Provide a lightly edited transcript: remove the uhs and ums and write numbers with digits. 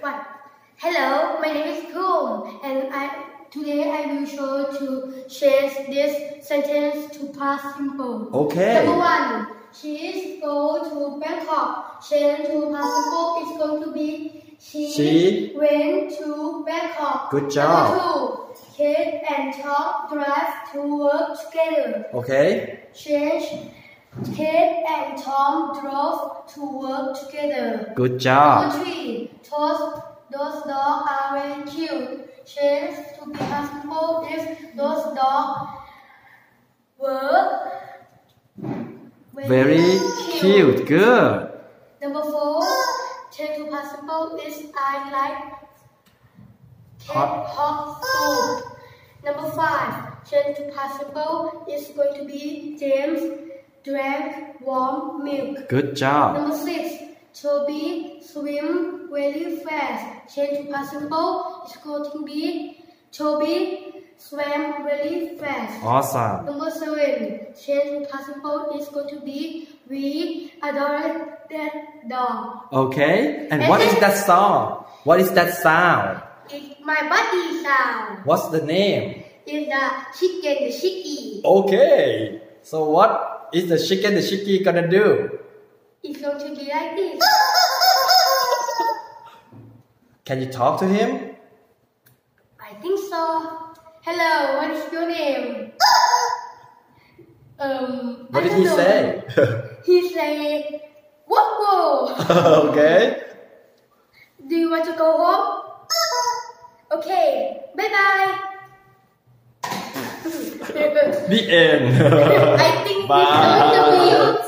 one. Hello, my name is Kum, and today I will show to change this sentence to past simple. Okay. Number one, she is go to Bangkok. Change to past simple is going to be she went to Bangkok. Good job. Number two, Kate and Tom drive to work together. Okay. Change. Kate and Tom drove to work together. Good job. Number three, those dogs are very cute. Change to be possible if those dogs were Very cute. Good. Number four, change to possible is I like hot food. Number five, change to possible is going to be James drank warm milk. Good job. Number six, Toby swim very fast. Change to possible is going to be Toby swam very fast. Awesome. Number seven, change to possible is going to be we adore that dog. Okay. And what is that song? What is that sound? It's my body sound. What's the name? It's the chicken, the chicky. Okay. So what is the chicky gonna do? It's going to be like this. Can you talk to him? I think so. Hello, what is your name? What did he say? He said, whoa. Okay. Do you want to go home? Okay, bye-bye. The end. I think it's going to be